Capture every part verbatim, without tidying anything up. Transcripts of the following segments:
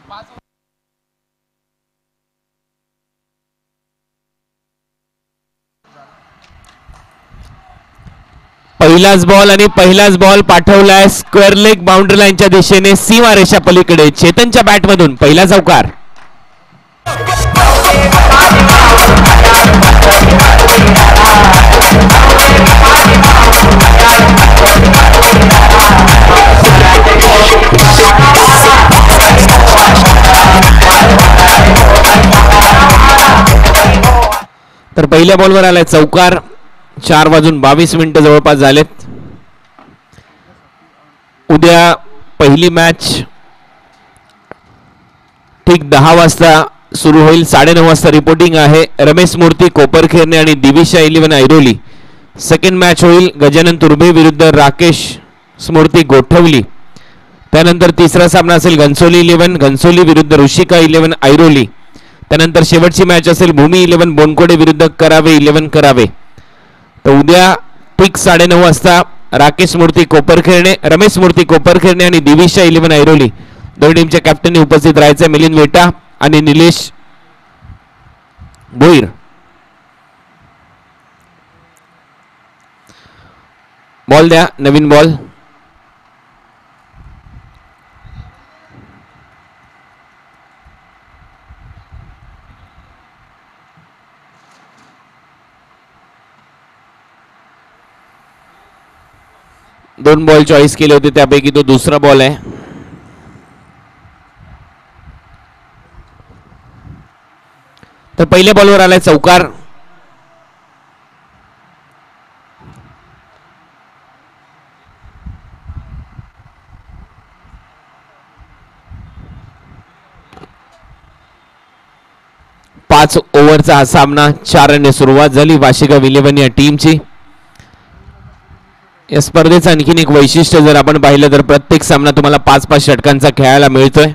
पहिलाच बॉल आणि पहिलाच बॉल पाठवलाय स्क्वेअर लेग बाउंड्री लाईनच्या दिशेने सीमा रेषा पलीकडे. चेतनच्या बॅट मधून पहिला चौकार. तर पहिल्या बॉलवर आलाय चौकार. चार वाजून बावीस मिनिटं जवळपास झालेत. उद्या पहिली मॅच ठीक दहा वाजता सुरू होईल. साडेनऊ वाजता रिपोर्टिंग आहे. रमेश मूर्ती कोपरखेरणे आणि Divisha eleven Airoli. Second match होईल गजानन तुर्भे विरुद्ध राकेश स्मृती गोठवली. त्यानंतर तिसरा सामना असेल घनसोली इलेव्हन घनसोली विरुद्ध ऋषिका इलेव्हन ऐरोली. त्यानंतर शेवटची मॅच असेल भूमी इलेव्हन बोनकोडे विरुद्ध करावे इलेव्हन करावे. तर उद्या ठीक साडेनऊ वाजता राकेश मूर्ती कोपरखेरणे रमेश मूर्ती कोपरखेरणे आणि दिविशा इलेव्हन ऐरोली दोन्ही टीमच्या कॅप्टननी उपस्थित राहायचे. मिलिंद वेटा आणि निलेश भोईर. बॉल द्या. नवीन बॉल. दोन बॉल चॉईस केले होते त्यापैकी तो दुसरा बॉल आहे. तर पहिल्या बॉलवर आलाय चौकार. पाच ओव्हरचा हा सामना. चार रनने सुरुवात झाली वाशिगाव इलेव्हन या टीमची. या स्पर्धेचं आणखीन एक वैशिष्ट्य जर आपण पाहिलं तर प्रत्येक सामना तुम्हाला पाच पाच षटकांचा खेळायला मिळतोय.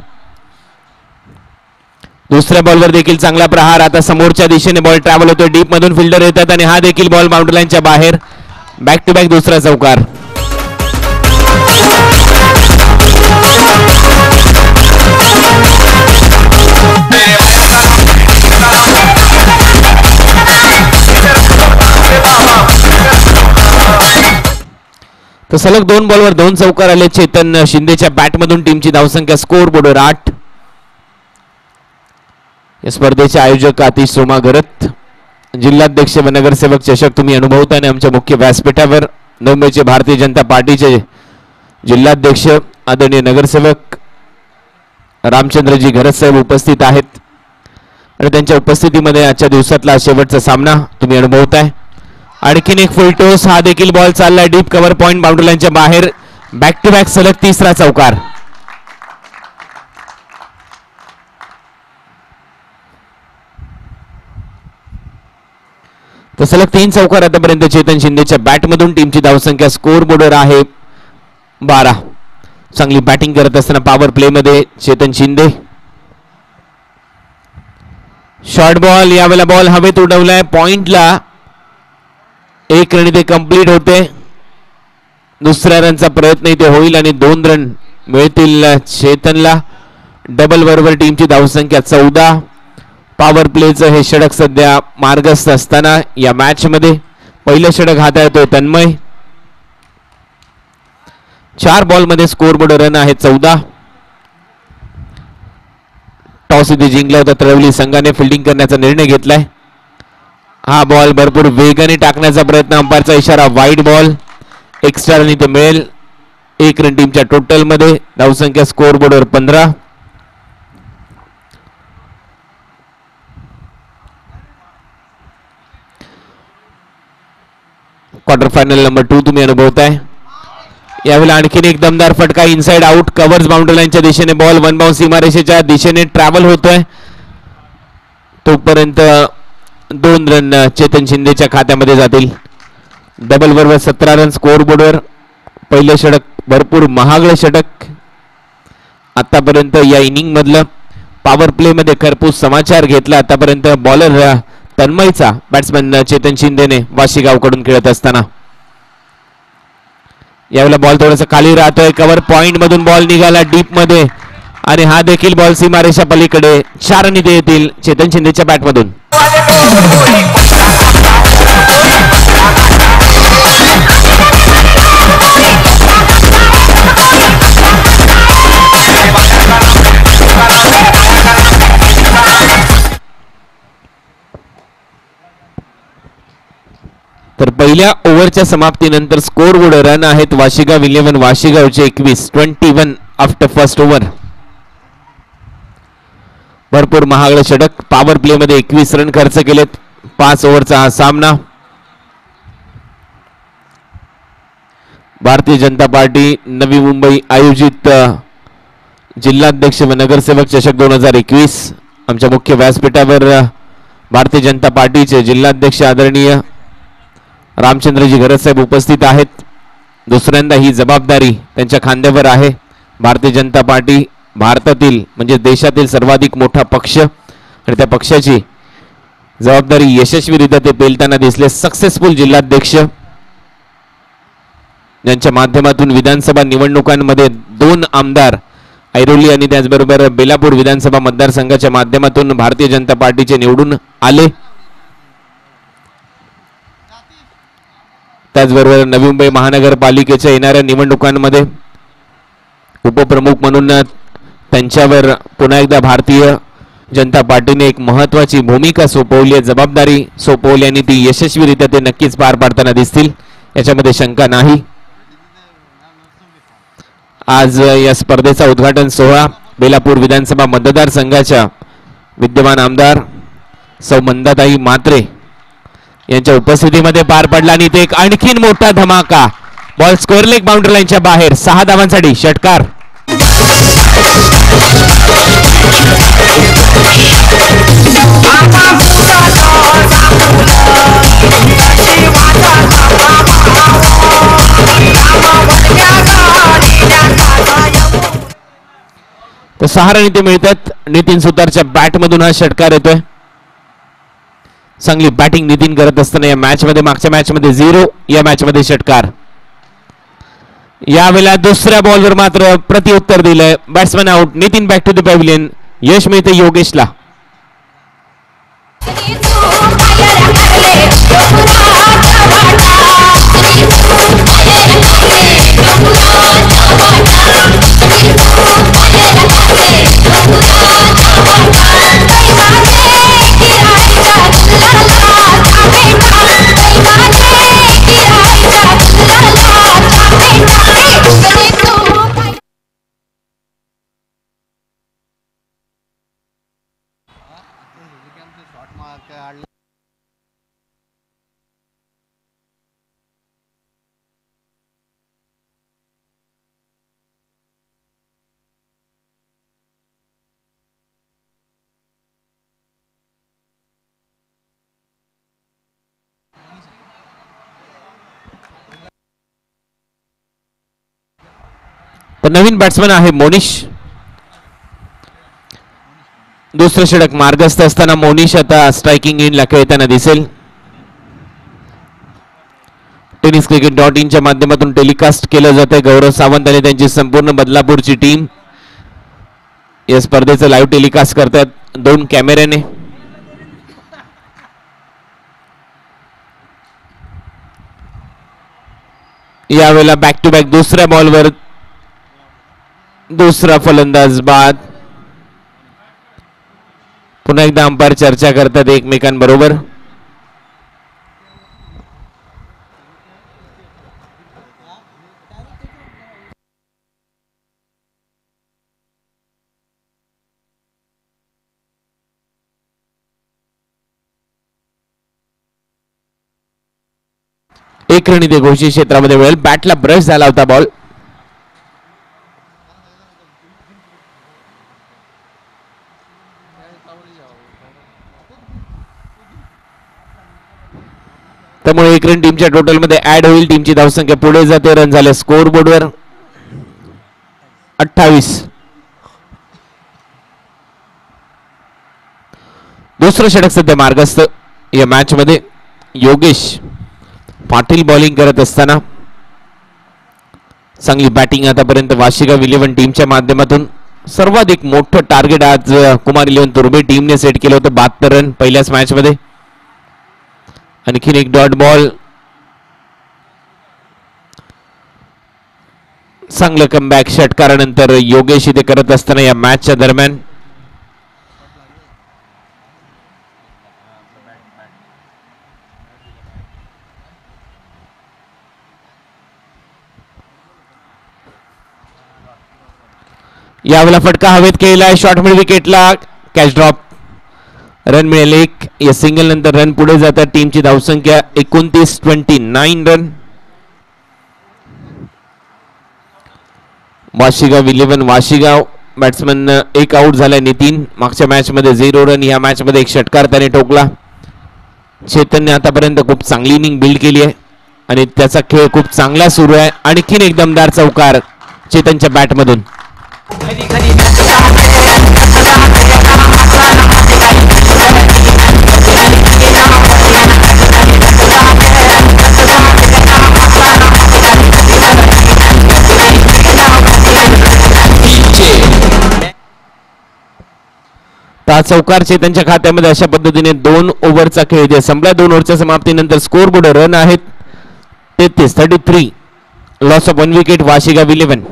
दुसऱ्या बॉलवर देखील चांगला प्रहार. आता समोरच्या दिशेने बॉल ट्रॅव्हल होतोय. डीप मधून फिल्डर येतात आणि हा देखील बॉल बाउंड्री लाईनच्या बाहेर. बॅक टू बॅक दुसरा चौकार. तर सलग दोन बॉलवर दोन चौकार आले. चेतन शिंदेच्या बॅटमधून टीमची धावसंख्या स्कोअर बोर्डवर आठ. या स्पर्धेचे आयोजक आतिश सोमा गरत. जिल्हाध्यक्ष व नगरसेवक चषक तुम्ही अनुभवता आणि आमच्या मुख्य व्यासपीठावर मुंबईचे भारतीय जनता पार्टीचे जिल्हाध्यक्ष आदरणीय नगरसेवक रामचंद्रजी घरत साहेब उपस्थित आहेत आणि त्यांच्या उपस्थितीमध्ये आजच्या दिवसातला शेवटचा सामना तुम्ही अनुभवताय. आणखीन एक फुल टॉस. हा देखील बॉल चाललाय डीप कव्हर पॉइंट बाउंड्री लाईनच्या बाहेर. बॅक टू बॅक सलग तिसरा चौकार. तर सलग तीन चौकार आतापर्यंत चेतन शिंदेच्या बॅटमधून. टीमची धावसंख्या स्कोअर बोर्डवर आहे बारा. चांगली बॅटिंग करत असताना पॉवर प्ले मध्ये चेतन शिंदे. Short ball. यावेळेला बॉल हवेत उडवलाय पॉइंटला. एक रन इथे कंप्लीट होते. दुसऱ्या रनचा प्रयत्न इथे होईल आणि दोन रन मिळतील चेतनला. डबल बरोबर टीमची धावसंख्या चौदा. पॉवर प्लेचं हे षटक सध्या मार्गस्थ असताना या मॅच मध्ये पहिलं षटक हाताळतोय तन्मय. चार बॉल मध्ये स्कोअर बोर्ड रन आहे चौदा. टॉस इथे जिंकला होता तळवली संघाने. फिल्डिंग करण्याचा निर्णय घेतलाय. हा बॉल भरपूर वेगाने टाकण्याचा प्रयत्न. अंपायरचा इशारा वाईड बॉल. एक्स्ट्रा रन इथे मिळेल. एक रन टीमच्या टोटल मध्ये. धावसंख्या स्कोअर बोर्डवर पंधरा. क्वार्टर फायनल नंबर टू तुम्ही अनुभवताय. यावेळेला आणखीन एक दमदार फटका. Inside out. कव्हर्स बाउंड्री लाईनच्या दिशेने बॉल वन बाउंस सीमारेषेच्या दिशेने ट्रॅव्हल होतोय. तोपर्यंत दोन रन चेतन शिंदेच्या खात्यामध्ये जातील. डबल बरोबर सतरा रन स्कोअर बोर्डवर. पहिलं षटक भरपूर महागडं षटक. आतापर्यंत या इनिंग मधलं पॉवर प्ले मध्ये खरपूस समाचार घेतला आतापर्यंत बॉलर तन्मयचा. बॅट्समॅन चेतन शिंदेने वाशीगावकडून खेळत असताना. यावेळेला बॉल थोडासा खाली राहतोय. कव्हर पॉइंट मधून बॉल निघाला डीप मध्ये. आणि हा देखील बॉल सीमारेषा पलीकडे. चार रन इथे येतील चेतन शिंदेच्या बॅटमधून. तर पहिल्या ओव्हरच्या समाप्तीनंतर स्कोर बोर्ड रन आहेत वाशिगाव इलेव्हन वाशिगावचे एकवीस. Twenty one after first over. भरपूर महागडे षटक. पॉवर प्ले मध्ये एकवीस रन खर्च केलेत. पाच ओव्हरचा हा सामना. भारतीय जनता पार्टी नवी मुंबई आयोजित जिल्हाध्यक्ष व नगरसेवक चषक दोन हजार एकवीस. आमच्या मुख्य व्यासपीठावर भारतीय जनता पार्टीचे जिल्हाध्यक्ष आदरणीय रामचंद्रजी घरत साहेब उपस्थित आहेत. दुसऱ्यांदा ही जबाबदारी त्यांच्या खांद्यावर आहे. भारतीय जनता पार्टी भारतातील म्हणजे देशातील सर्वाधिक मोठा पक्ष आणि त्या पक्षाची जबाबदारी यशस्वीरित्या ते पेलताना दिसले. सक्सेसफुल जिल्हाध्यक्ष ज्यांच्या माध्यमातून विधानसभा निवडणुकांमध्ये दोन आमदार ऐरोली आणि त्याचबरोबर बेलापूर विधानसभा मतदारसंघाच्या माध्यमातून भारतीय जनता पार्टीचे निवडून आले. त्याचबरोबर नवी मुंबई महानगरपालिकेच्या येणाऱ्या निवडणुकांमध्ये उपप्रमुख म्हणून त्यांच्यावर पुन्हा एकदा भारतीय जनता पार्टीने एक महत्त्वाची भूमिका सोपवली आहे, जबाबदारी सोपवली आणि ती यशस्वीरित्या ते नक्कीच पार पाडताना दिसतील याच्यामध्ये शंका नाही. आज या स्पर्धेचा उद्घाटन सोहळा बेलापूर विधानसभा मतदारसंघाच्या विद्यमान आमदार सौ मंदाताई म्हात्रे यांच्या उपस्थितीमध्ये पार पडला आणि ते एक आणखीन मोठा धमाका. बॉल स्क्वेअर लेग बाउंड्री लाईनच्या बाहेर. सहा धावांसाठी षटकार. तर सहा रन इथे मिळतात. नितीन सुतारच्या बॅटमधून हा षटकार येतोय. चांगली बॅटिंग नितीन करत असताना या मॅच मध्ये मागच्या मॅच मध्ये झिरो, या मॅच मध्ये षटकार. यावेळेला दुसऱ्या बॉलवर मात्र प्रत्युत्तर दिलंय. Batsman out. Nitin back to the pavilion. यश मिळते योगेशला. तर नवीन बॅट्समन आहे मोनिश. दुसरं षटक मार्गस्थ असताना मोनिश आता स्ट्रायकिंग इनला खेळताना दिसेल. टेनिस क्रिकेट डॉट इनच्या माध्यमातून टेलिकास्ट केलं जाते. गौरव सावंत आणि त्यांची संपूर्ण बदलापूरची टीम या स्पर्धेचं लाईव्ह टेलिकास्ट करतात दोन कॅमेऱ्याने. यावेळेला बॅक टू बॅक दुसऱ्या बॉलवर दुसरा फलंदाज बाद. पुन्हा एकदा अंपायर चर्चा करतात एकमेकांबरोबर. एक रन इथे घोषित क्षेत्रामध्ये मिळेल. बॅटला ब्रश झाला होता बॉल. त्यामुळे एक रन टीमच्या टोटल मध्ये ऍड होईल. टीमची धावसंख्या पुढे जाते. रन झाले स्कोर बोर्डवर अठ्ठावीस. दुसरं षटक सध्या मार्गस्थ या मॅच मध्ये. योगेश पाटील बॉलिंग करत असताना चांगली बॅटिंग आतापर्यंत वाशिगाव इलेव्हन टीमच्या माध्यमातून. सर्वाधिक मोठं टार्गेट आज कुमार इलेव्हन तुर्भे टीमने सेट केलं होतं, बहात्तर रन पहिल्याच मॅच मध्ये. आणखीन एक डॉट बॉल. चांगलं कमबॅक षटकारानंतर योगेश इथे करत असताना या मॅचच्या दरम्यान. यावेळेला फटका हवेत केलाय, शॉर्ट मिड विकेटला, कॅच ड्रॉप. रन मिळेल एक. या सिंगल नंतर रन पुढे जातात. टीमची धावसंख्या एकोणतीस twenty nine run. Vashigaon eleven Vashigaon batsman एक आउट झालाय नितीन. मागच्या मॅच मध्ये झिरो रन, या मॅच मध्ये एक षटकार त्याने ठोकला. चेतनने आतापर्यंत खूप चांगली इनिंग बिल्ड केली आहे आणि त्याचा खेळ खूप चांगला सुरू आहे. आणखीन एक दमदार चौकार चेतनच्या बॅटमधून. चौकार चेतनच्या खात्यामध्ये. अशा पद्धतीने दोन ओव्हरचा खेळ जे संपला. दोन ओव्हरच्या समाप्तीनंतर स्कोर बोर्ड रन आहेत तेहतीस thirty three. Loss of one wicket Vashigaon eleven.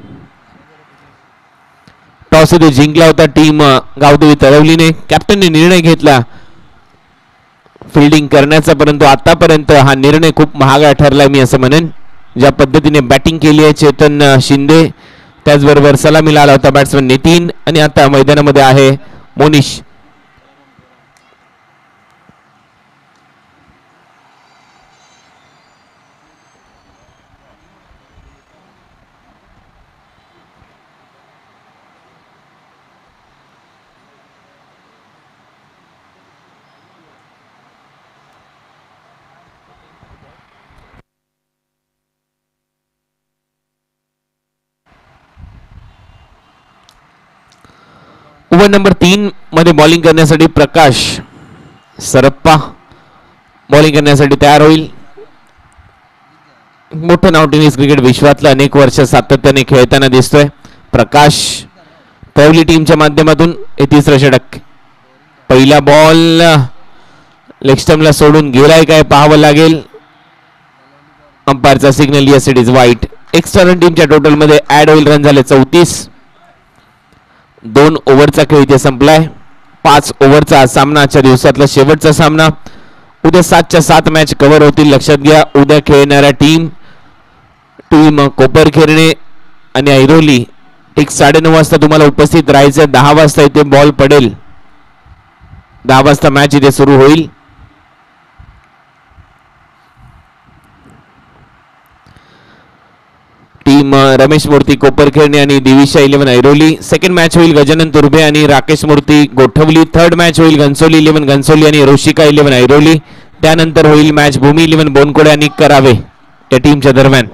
Toss इथे जिंकला होता टीम गावदेवी तळवलीने. कॅप्टनने निर्णय घेतला फिल्डिंग करण्याचा, परंतु आतापर्यंत हा निर्णय खूप महागडा ठरला मी असं म्हणेन. ज्या पद्धतीने बॅटिंग केली आहे चेतन शिंदे, त्याचबरोबर सलामीला आला होता बॅट्समन नितीन आणि आता मैदानामध्ये आहे मोनिश. ओव्हर नंबर तीन मध्ये बॉलिंग करण्यासाठी प्रकाश सरप्पा बॉलिंग करण्यासाठी तयार होईल. मोठं नाव टेनिस क्रिकेट विश्वातलं अनेक वर्ष सातत्याने खेळताना दिसतोय प्रकाश. तळवली टीमच्या माध्यमातून हे तिसरं षटक. पहिला बॉल लेग स्टंपला सोडून गेलाय काय पाहावं लागेल. अंपायरचा signal yes it is wide. Extra run टीमच्या टोटल मध्ये ऍड होईल. रन झाले चौतीस. दोन ओव्हरचा खेळ इथे संपलाय. पाच ओव्हरचा सामना आजच्या दिवसातला शेवटचा सामना. उद्या सातच्या सात मॅच कव्हर होतील. लक्षात घ्या उद्या खेळणाऱ्या टीम टीम कोपरखेरणे आणि ऐरोली एक साडेनऊ वाजता तुम्हाला उपस्थित राहायचं. दहा वाजता इथे बॉल पडेल. दहा वाजता मॅच इथे सुरू होईल. टीम रमेश मूर्ती कोपरखेरणे आणि Divisha eleven Airoli. Second match होईल गजानन तुर्भे आणि राकेश मूर्ती गोठवली. थर्ड मॅच होईल घनसोली इलेव्हन घनसोली आणि ऋषिका इलेव्हन ऐरोली. त्यानंतर होईल मॅच भूमी इलेव्हन बोनकोडे आणि करावे या टीमच्या दरम्यान.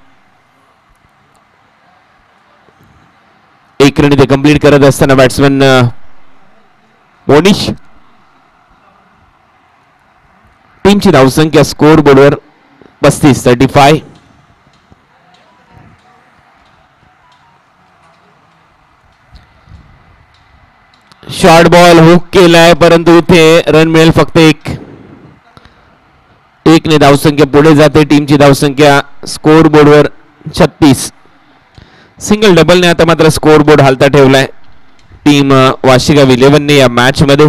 एक रन इथे कंप्लीट करत असताना बॅट्समन मोनिश. टीमची धावसंख्या स्कोर बोर्डवर पस्तीस thirty five. Short ball hook केलाय परंतु इथे रन मिळेल फक्त एक. एक ने धावसंख्या पुढे जाते. टीमची धावसंख्या स्कोर बोर्डवर छत्तीस. सिंगल डबल ने आता मात्र स्कोर बोर्ड हालता ठेवलाय टीम वाशीगाव इलेव्हन ने या मॅच मध्ये.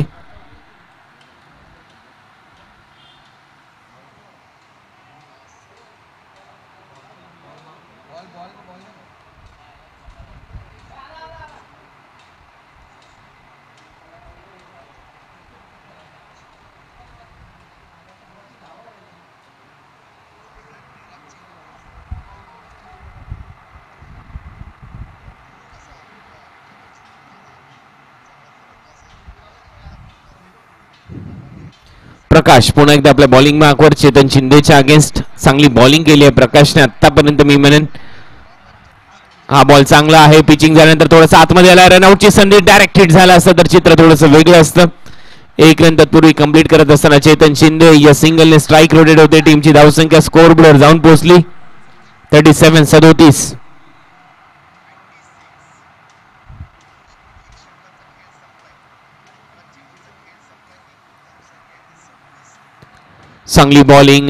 प्रकाश पुन्हा एकदा आपल्या बॉलिंग मार्कवर. चेतन शिंदेच्या अगेन्स्ट चांगली बॉलिंग केली आहे प्रकाशने आतापर्यंत मी म्हणेन. हा बॉल चांगला आहे. पिचिंग झाल्यानंतर थोडासा आतमध्ये आला. रनआउटची संधी. डायरेक्ट हिट झाला असतं तर चित्र थोडंसं वेगळं असतं. एक रन तत्पूर्वी कंप्लीट करत असताना चेतन शिंदे या सिंगलने स्ट्राईक रोटेड होते. टीमची धावसंख्या स्कोर बोर्डवर जाऊन पोहोचली थर्टी सेव्हन सदोतीस. चांगली बॉलिंग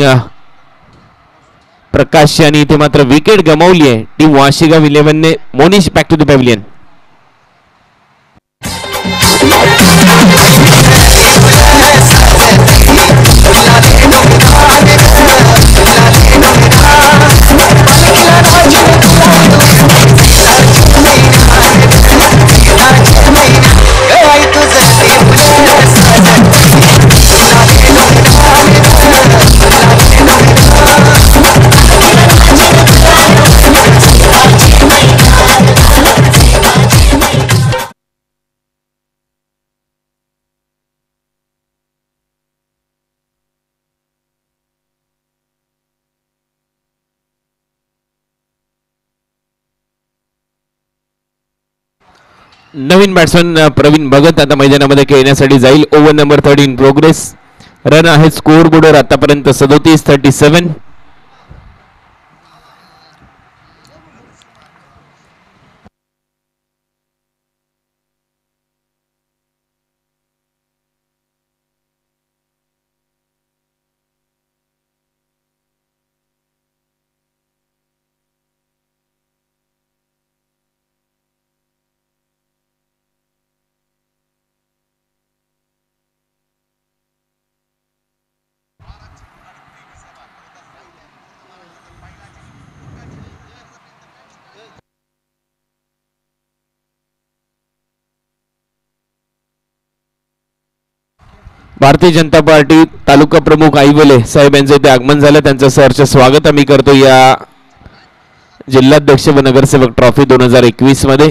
प्रकाश यांनी इथे मात्र विकेट गमावली आहे टीम वाशिगाव इलेव्हनने. Monish back to the pavilion. नवीन बॅट्समन प्रवीण भगत आता मैदानामध्ये खेळण्यासाठी जाईल. Over number thirteen progress. Run आहे स्कोर बोर्डवर आतापर्यंत सदोतीस थर्टी सेवन. भारतीय जनता पार्टी तालुका प्रमुख आईवले साहेब यांचं इथे आगमन झालं. त्यांचं सहर्ष स्वागत आम्ही करतो या जिल्हाध्यक्ष व नगरसेवक ट्रॉफी दोन हजार एकवीस मध्ये.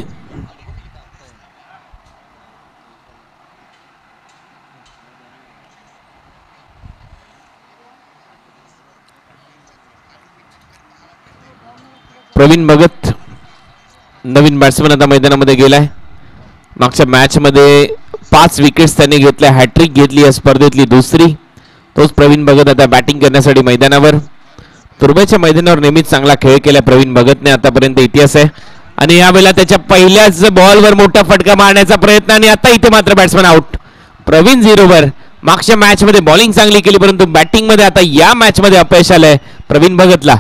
प्रवीण भगत नवीन बॅट्समन आता मैदानामध्ये गेलाय. मागच्या मॅच मध्ये पाच विकेट्स त्यांनी घेतल्या. हॅट्रिक घेतली या स्पर्धेतली दुसरी. तोच प्रवीण भगत आता बॅटिंग करण्यासाठी मैदानावर. तुर्ब्याच्या मैदानावर नेहमीच चांगला खेळ केला प्रवीण भगतने आतापर्यंत इतिहास आहे. आणि यावेळेला त्याच्या पहिल्याच बॉलवर मोठा फटका मारण्याचा प्रयत्न आणि आता इथे मात्र बॅट्समन आउट. प्रवीण झिरोवर. मागच्या मॅच मध्ये बॉलिंग चांगली केली परंतु बॅटिंग मध्ये आता या मॅच मध्ये अपयश आलंय प्रवीण भगतला.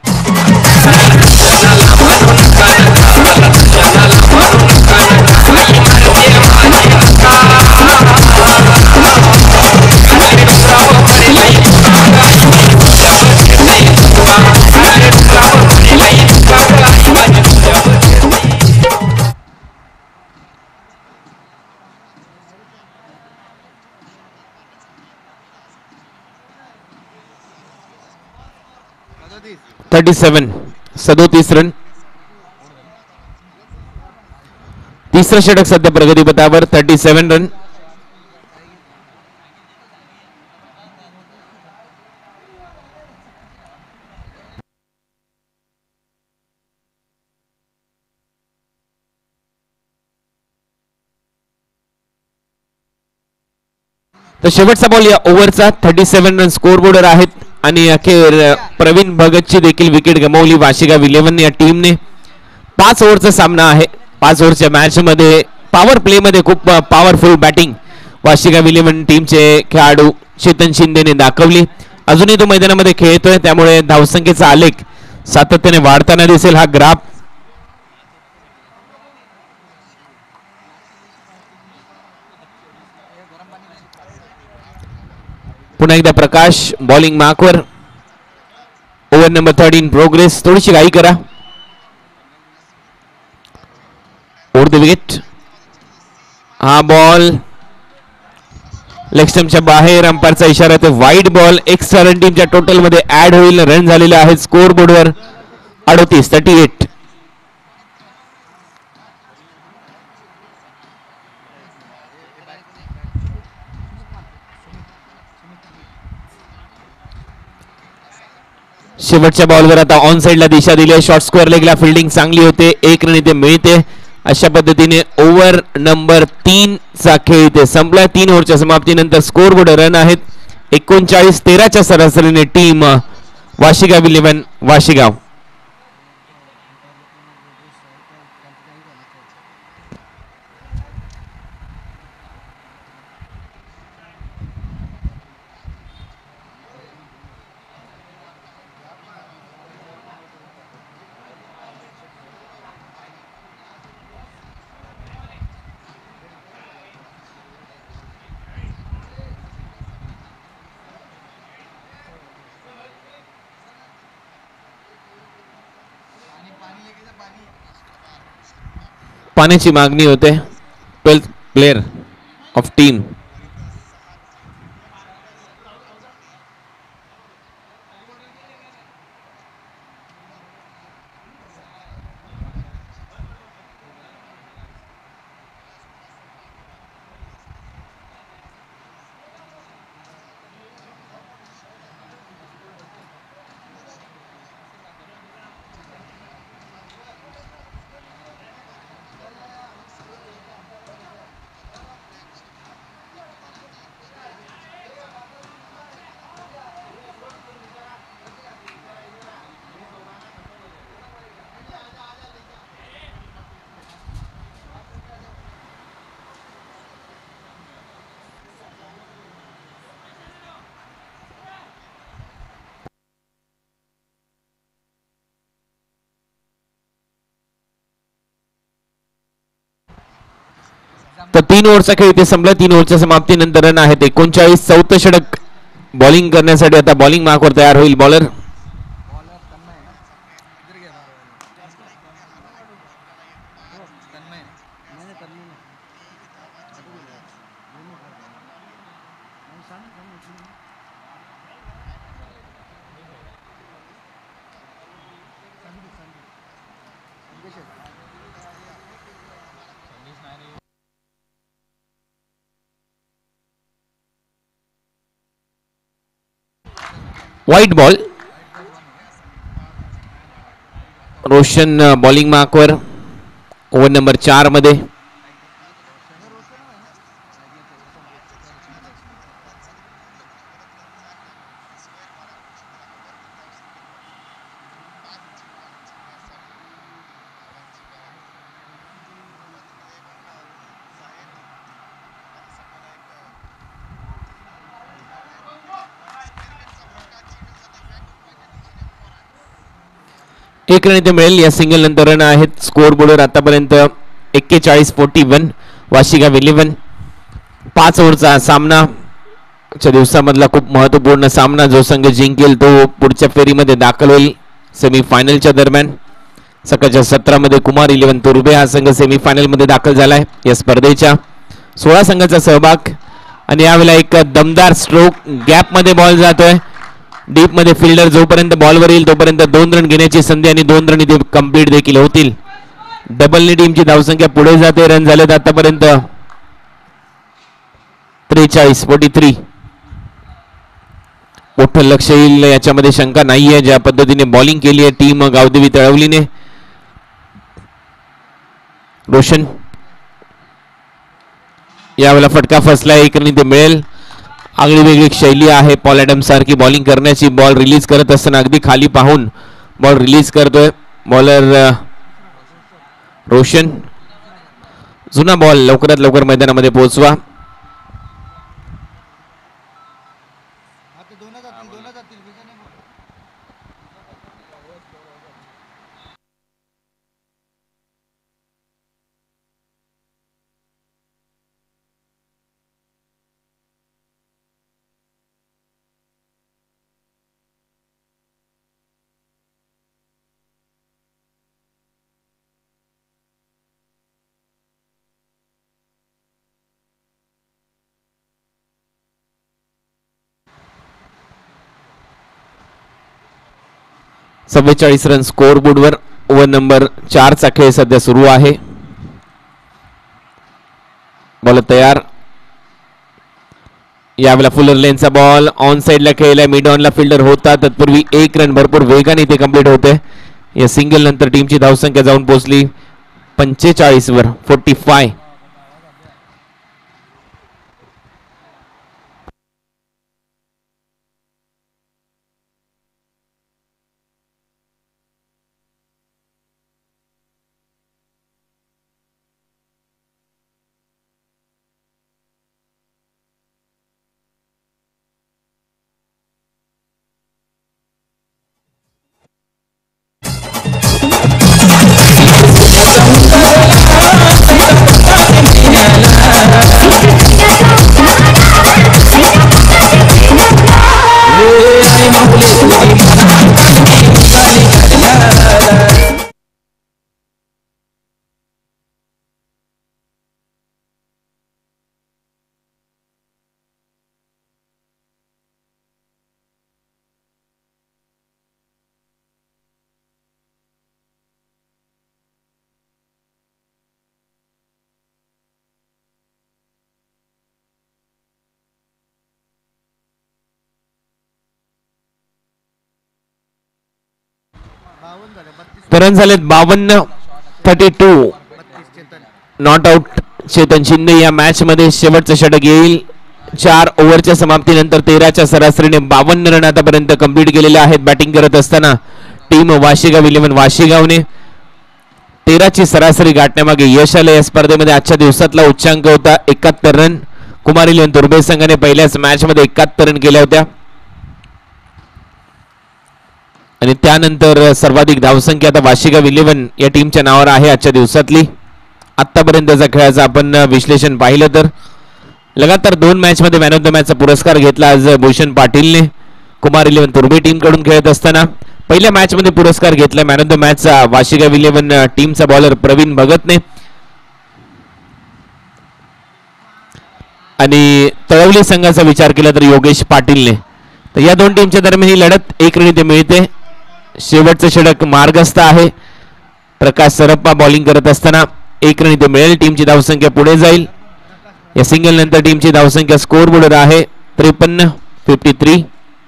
थर्टी सेवन सदोतीस रन. तिसरं षटक सध्या प्रगतीपथावर. Thirty seven run. तर शेवटचा बॉल या ओव्हरचा. Thirty seven run score board आहेत आणि अखेर प्रवीण भगतची देखील विकेट गमावली वाशिगाव इलेव्हन या टीमने. पाच ओव्हरचा सामना आहे. पाच ओव्हरच्या मॅच मध्ये पॉवर प्ले मध्ये खूप पॉवरफुल बॅटिंग वाशिगाव इलेव्हन टीमचे खेळाडू चेतन शिंदेने दाखवली. अजूनही तो मैदानामध्ये खेळतोय त्यामुळे धावसंख्येचा आलेख सातत्याने वाढताना दिसेल. हा ग्राफ पुन्हा एकदा प्रकाश बॉलिंग मार्कवर. Over number thirteen progress. थोडीशी घाई करा. Over the wicket. हा बॉल लेग स्टंपच्या बाहेर. अंपायरचा इशारा आहे. Wide ball. एक्स्ट्रा रन टीमच्या टोटल मध्ये ऍड होईल. रन झालेले आहेत स्कोर बोर्डवर अडतीस थर्टी एट. शेवटच्या बॉलवर आता ऑन साइडला दिशा दिली आहे. शॉर्ट स्क्वेअर लेगला फिल्डिंग चांगली होते. एक रन इथे मिळते. अशा पद्धतीने ओव्हर नंबर तीन चा खेळ इथे संपला. तीन ओव्हरच्या समाप्तीनंतर स्कोर बोर्ड रन आहेत एकोणचाळीस तेराच्या सरासरीने टीम वाशिगाव इलेव्हन वाशिगाव. पाण्याची मागणी होते. Twelfth player of team. तर तीन ओव्हरचा खेळ इथे संपला. तीन ओव्हरच्या समाप्तीनंतर रन आहेत एकोणचाळीस. चौथं षटक बॉलिंग करण्यासाठी आता बॉलिंग मार्कवर तयार होईल bowler. White ball. Roshan bowling मार्कवर ओव्हर नंबर चार मध्ये. एक रन इथे मिळेल. या सिंगल नंतर रन आहेत स्कोर बोर्डवर आतापर्यंत एक्केचाळीस फोर्टी वन. वाशिगाव इलेव्हन. पाच ओव्हरचा सामना च्या दिवसामधला खूप महत्वपूर्ण सामना. जो संघ जिंकेल तो पुढच्या फेरीमध्ये दाखल होईल सेमीफायनलच्या दरम्यान. सकाळच्या सत्रामध्ये कुमार इलेव्हन तुर्बे हा संघ सेमीफायनलमध्ये दाखल झालाय. या स्पर्धेच्या सोळा संघाचा सहभाग आणि यावेळेला एक दमदार स्ट्रोक. गॅपमध्ये बॉल जातोय. डीप मध्ये फिल्डर जोपर्यंत बॉलवर येईल तोपर्यंत दोन रन घेण्याची संधी आणि दोन रन इथे कंप्लीट देखील होतील. डबलने टीमची धावसंख्या पुढे जाते. रन झालेत आतापर्यंत त्रेचाळीस फोर्टी थ्री. मोठं लक्ष येईल याच्यामध्ये शंका नाहीये. ज्या पद्धतीने बॉलिंग केली आहे टीम गावदेवी तळवलीने. रोशन यावेळेला फटका फसला. एक रन इथे मिळेल. आगळी वेगळी शैली आहे पॉल ॲडम सारखी बॉलिंग करण्याची. बॉल रिलीज करत असताना अगदी खाली पाहून बॉल रिलीज करतोय बॉलर रोशन. जुना बॉल लवकरात लवकर मैदानामध्ये पोहोचवा. चव्वेचाळीस रन स्कोर बोर्डवर. ओव्हर नंबर चारचा खेळ सध्या सुरू आहे. बॉल तयार. यावेळेला फुलर लेनचा बॉल ऑन साइडला खेळलाय. मिड ऑनला फिल्डर होता तत्पूर्वी एक रन भरपूर वेगाने इथे कंप्लीट होते. या सिंगल नंतर टीमची धावसंख्या जाऊन पोहोचली पंचेचाळीस वर फोर्टी फाय. तर रन झालेत बावन्न, thirty two. Not out Chetan Shinde या मॅच मध्ये शेवटचं षटक येईल. चार ओव्हरच्या समाप्तीनंतर तेराच्या सरासरीने बावन्न रन आतापर्यंत कंप्लीट केलेले आहेत बॅटिंग करत असताना टीम वाशीगाव इलेव्हन वाशीगावने. तेराची सरासरी गाठण्यामागे यश आलं. या स्पर्धेमध्ये आजच्या दिवसातला उच्चांक होता एकाहत्तर रन. कुमार इलेव्हन तुर्भे संघाने पहिल्याच मॅच मध्ये एकाहत्तर रन केल्या होत्या आणि त्यानंतर सर्वाधिक धावसंख्या आता वाशीगाव इलेव्हन या टीमच्या नावावर आहे आजच्या दिवसातली. आतापर्यंतचा खेळाचं आपण विश्लेषण पाहिलं तर लगातार दोन मॅच मध्ये मॅन ऑफ द मॅचचा पुरस्कार घेतला आज भूषण पाटीलने कुमार इलेव्हन तुर्भे टीम कडून खेळत असताना. पहिल्या मॅच मध्ये पुरस्कार घेतला मॅन ऑफ द मॅचचा वाशीगाव इलेव्हन टीमचा बॉलर प्रवीण भगतने आणि तळवली संघाचा विचार केला तर योगेश पाटीलने. तर या दोन टीमच्या दरम्यान ही लढत एक रन इथे मिळते. शेवटचं षटक मार्गस्थ आहे. प्रकाश सरप्पा बॉलिंग करत असताना एक रन इथे मिळेल. टीमची धावसंख्या पुढे जाईल. या सिंगल नंतर टीमची धावसंख्या स्कोर बोर्डवर आहे त्रेपन्न, फिफ्टी थ्री.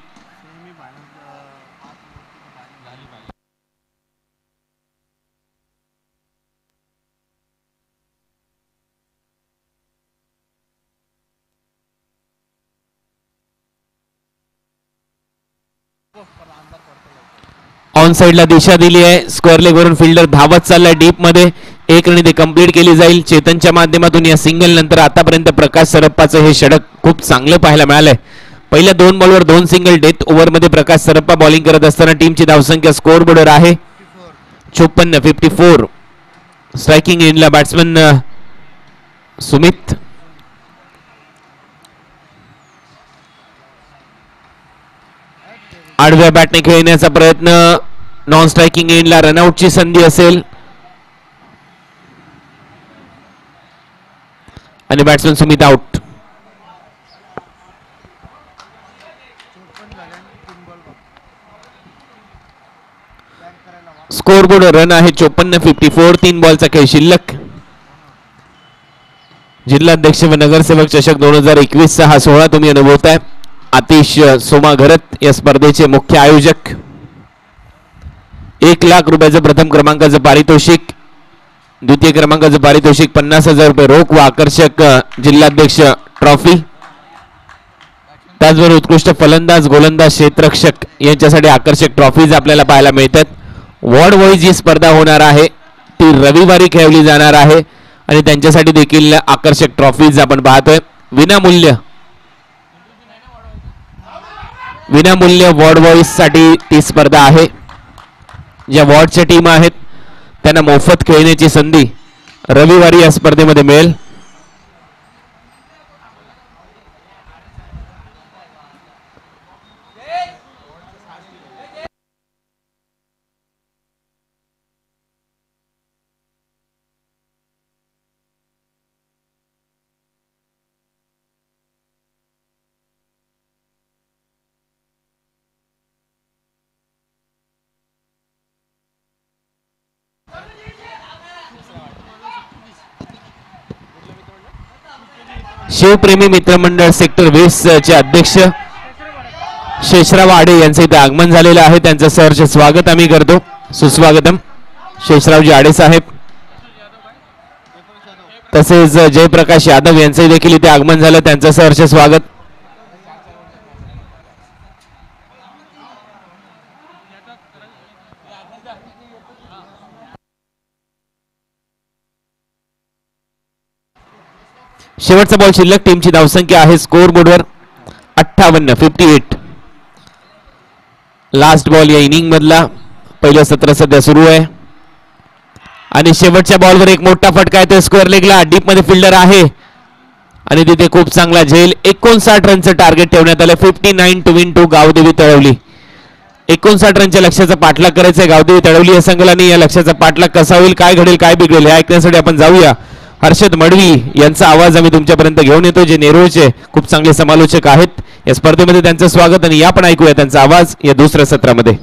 ऑन साइडला दिशा दिली आहे. स्क्वेअर लेग वरून फिल्डर धावत चाललाय डीप मध्ये. एक रन इथे कंप्लीट केली जाईल चेतनच्या माध्यमातून. या सिंगल नंतर आतापर्यंत प्रकाश सरप्पाचं हे षटक खूप चांगलं पाहायला मिळालंय. पहिल्या दोन बॉलवर दोन सिंगल. डेथ ओव्हर मध्ये प्रकाश सरप्पा बॉलिंग करत असताना टीमची धावसंख्या स्कोर बोर्डवर आहे चोपन्न, फिफ्टी फोर. स्ट्रायकिंग एंडला बॅट्समन सुमित. आडव्या बॅटने खेळण्याचा प्रयत्न. नॉन स्ट्रायकिंग एंडला रनआउटची संधी असेल आणि batsman Sumit out. Score board run आहे चोपन्न, फिफ्टी फोर. तीन बॉलचा खेळ शिल्लक. जिल्हाध्यक्ष व नगरसेवक चषक दोन हजार एकवीस चा हा सोहळा तुम्ही अनुभवताय. आतिश सोमा घरत या स्पर्धेचे मुख्य आयोजक. एक लाख रुपयाचं प्रथम क्रमांकाचं पारितोषिक. द्वितीय क्रमांकाचं पारितोषिक पन्नास हजार रुपये रोख व आकर्षक जिल्हाध्यक्ष ट्रॉफी. त्याचबरोबर उत्कृष्ट फलंदाज, गोलंदाज, क्षेत्ररक्षक यांच्यासाठी आकर्षक ट्रॉफीज आपल्याला पाहायला मिळतात. वॉर्ड वाईज जी स्पर्धा होणार आहे ती रविवारी खेळवली जाणार आहे आणि त्यांच्यासाठी देखील आकर्षक ट्रॉफीज आपण पाहतोय. विनामूल्य विनामूल्य वॉर्ड वाईज साठी ती स्पर्धा आहे. ज्या वॉर्डच्या टीम आहेत त्यांना मोफत खेळण्याची संधी रविवारी या स्पर्धेमध्ये मिळेल. शिवप्रेमी मित्रमंडळ सेक्टर वीस चे अध्यक्ष शेषराव आडे यांचे इथे आगमन झालेलं आहे. त्यांचं सहर्ष स्वागत आम्ही करतो. सुस्वागतम शेषरावजी आडे साहेब. तसेच जयप्रकाश यादव यांचे देखील इथे आगमन झालं. त्यांचं सहर्ष स्वागत. शेवटचा बॉल शिल्लक. टीमची धावसंख्या आहे स्कोर बोर्डवर अठ्ठावन्न, फिफ्टी एट. लास्ट बॉल या इनिंग मधला. पहिलं सत्र सध्या सुरू आहे आणि शेवटच्या बॉलवर एक मोठा फटका येतो स्क्वेअर लेगला. डीप मध्ये फिल्डर आहे आणि तिथे खूप चांगला झेल. एकोणसाठ रनचं टार्गेट ठेवण्यात आलं. Fifty nine to win to Gavdevi Talawali. एकोणसाठ रनच्या लक्ष्याचा पाठलाग करायचा गावदेवी तळवली या संघाला. या लक्ष्याचा पाठलाग कसा होईल, काय घडेल, काय बिघडेल हे ऐकण्यासाठी आपण जाऊया. हर्षद मडवी यांचा आवाज आम्ही तुमच्यापर्यंत घेऊन येतो, जे नेरूळचे खूप चांगले समालोचक आहेत. या स्पर्धेमध्ये त्यांचं स्वागत आणि आपण ऐकूया त्यांचा आवाज या दुसऱ्या सत्रामध्ये.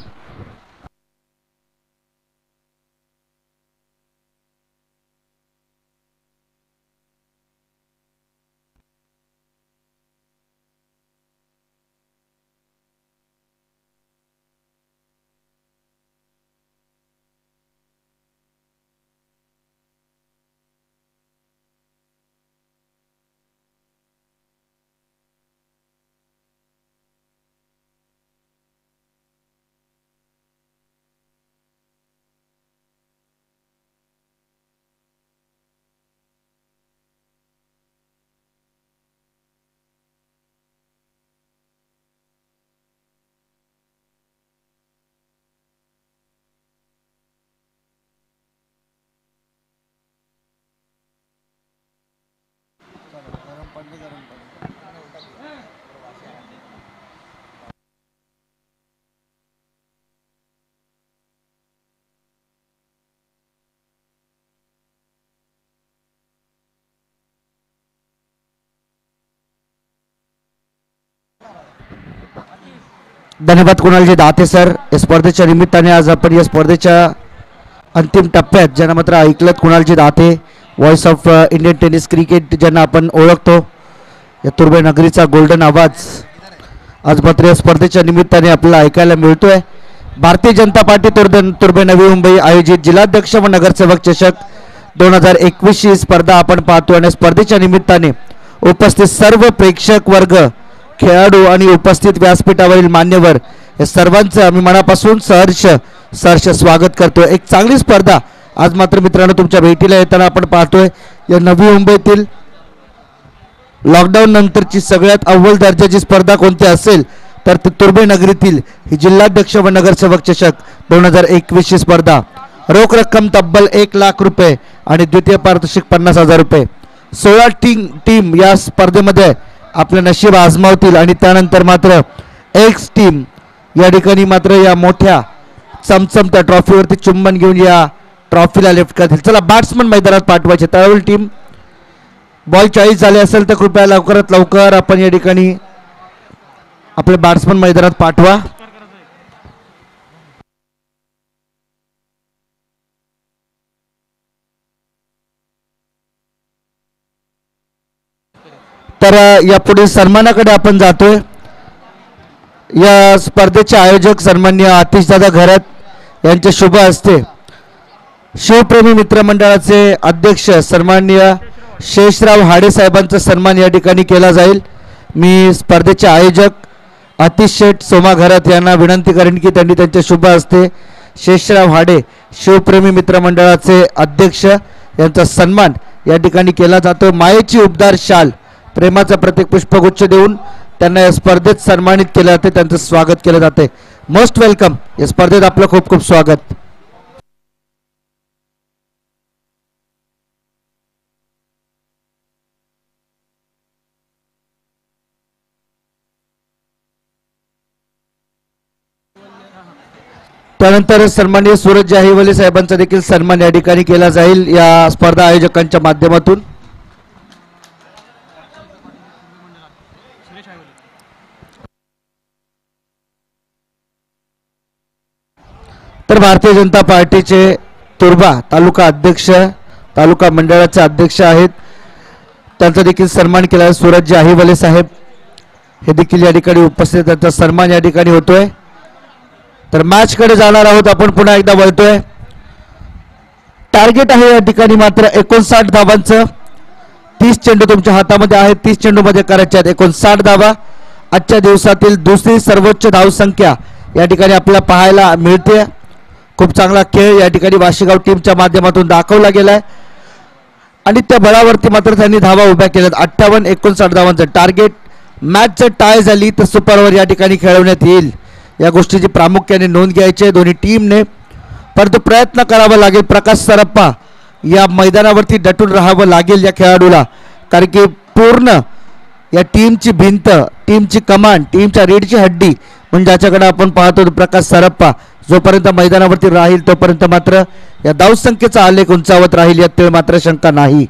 धन्यवाद कुणालजी दाते सर. या स्पर्धेच्या निमित्ताने आज आपण या स्पर्धेच्या अंतिम टप्प्यात ज्यांना मात्र ऐकलं Kunalji Date, voice of Indian tennis cricket ज्यांना आपण ओळखतो, या तुर्भे नगरीचा गोल्डन आवाज आज मात्र या स्पर्धेच्या निमित्ताने आपल्याला ऐकायला मिळतोय. भारतीय जनता पार्टी तुर्भे तुर्भे नवी मुंबई आयोजित जिल्हाध्यक्ष व नगरसेवक चषक दोन हजार एकवीस ही स्पर्धा आपण पाहतो. आणि स्पर्धेच्या निमित्ताने उपस्थित सर्व प्रेक्षक वर्ग, खेळाडू आणि उपस्थित व्यासपीठावरील मान्यवर या सर्वांचं आम्ही मनापासून सहर्ष सहर्ष स्वागत करतोय. एक चांगली स्पर्धा आज मात्र मित्रांनो तुमच्या भेटीला येताना आपण पाहतोय. या नवी मुंबईतील लॉकडाऊन नंतरची सगळ्यात अव्वल दर्जाची स्पर्धा कोणती असेल तर ती तुर्भे नगरीतील ही जिल्हाध्यक्ष व नगरसेवक चषक दोन हजार एकवीस ची स्पर्धा. रोख रक्कम तब्बल एक लाख रुपये आणि द्वितीय पारितोषिक पन्नास हजार रुपये. सोळा टीम टीम या स्पर्धेमध्ये आपलं नशीब आजमावतील आणि त्यानंतर मात्र एक्स टीम या ठिकाणी मात्र या मोठ्या चमचमत्या ट्रॉफीवरती चुंबन घेऊन या ट्रॉफीला लिफ्ट करतील. चला बॅट्समन मैदानात पाठवायचे. त्यावेळी टीम बॉल चाळीस झाले असेल तर कृपया लवकरात लवकर आपण या ठिकाणी आपले बॅट्समन मैदानात पाठवा. तर या पुढील सन्मानाकडे आपण जातोय. या स्पर्धेचे आयोजक सन्माननीय आतिशदादा घरात यांचे शुभ हस्ते शिवप्रेमी मित्र मंडळाचे अध्यक्ष सन्माननीय शेषराव हाडे साहेबांचा सन्मान या ठिकाणी केला जाईल. मी स्पर्धेचे आयोजक आतिश शेठ सोमा घरात यांना विनंती करेन की त्यांनी त्यांच्या शुभ हस्ते शेषराव हाडे शिवप्रेमी मित्र मंडळाचे अध्यक्ष यांचा सन्मान या ठिकाणी केला जातो. मायेची उबदार शाल, प्रेमाचा प्रतीक पुष्पगुच्छ देऊन त्यांना या स्पर्धेत सन्मानित केले जाते, त्यांचं स्वागत केले जाते. Most welcome. या स्पर्धेत आपलं खूप खूप स्वागत. त्यानंतर सन्माननीय सूरज जाहिवले साहेबांचा देखील सन्मान या ठिकाणी केला जाईल या स्पर्धा आयोजकांच्या माध्यमातून. तर भारतीय जनता पार्टीचे तुर्भा तालुका अध्यक्ष, तालुका मंडळाचे अध्यक्ष आहेत, त्यांचा देखील सन्मान केला आहे. सूरज जाहिवले साहेब हे देखील या ठिकाणी उपस्थित, त्यांचा सन्मान या ठिकाणी होतोय. तर मॅच कडे जाणार आहोत आपण. पुन्हा एकदा वळतोय. टार्गेट आहे या ठिकाणी मात्र एकोणसाठ धावांचं. तीस चेंडू तुमच्या हातामध्ये आहेत, तीस चेंडू मध्ये करायचे आहेत एकोणसाठ धावा. आजच्या दिवसातील दुसरी सर्वोच्च धावसंख्या या ठिकाणी आपल्याला पाहायला मिळते. खूप चांगला खेळ या ठिकाणी वाशीगाव टीमच्या माध्यमातून दाखवला गेलाय आणि त्या बळावरती मात्र त्यांनी धावा उभ्या केल्यात. अठ्ठावन्न एकोणसाठ धावांचं टार्गेट. मॅच जर टाय झाली तर सुपर ओव्हर या ठिकाणी खेळवण्यात येईल. या गोष्टीची प्रामुख्याने नोंद घ्यायची आहे दोन्ही टीमने, परंतु प्रयत्न करावा लागेल. प्रकाश सरप्पा या मैदानावरती डटून राहावं लागेल या खेळाडूला, कारण की पूर्ण या टीमची भिंत, टीमची कमांड, टीमच्या रीडची हड्डी म्हणजे ज्याच्याकडे आपण पाहतो प्रकाश सरप्पा जोपर्यंत मैदानावरती राहील तोपर्यंत मात्र या धावसंख्येचा आलेख उंचावत राहील यात मात्र शंका नाही.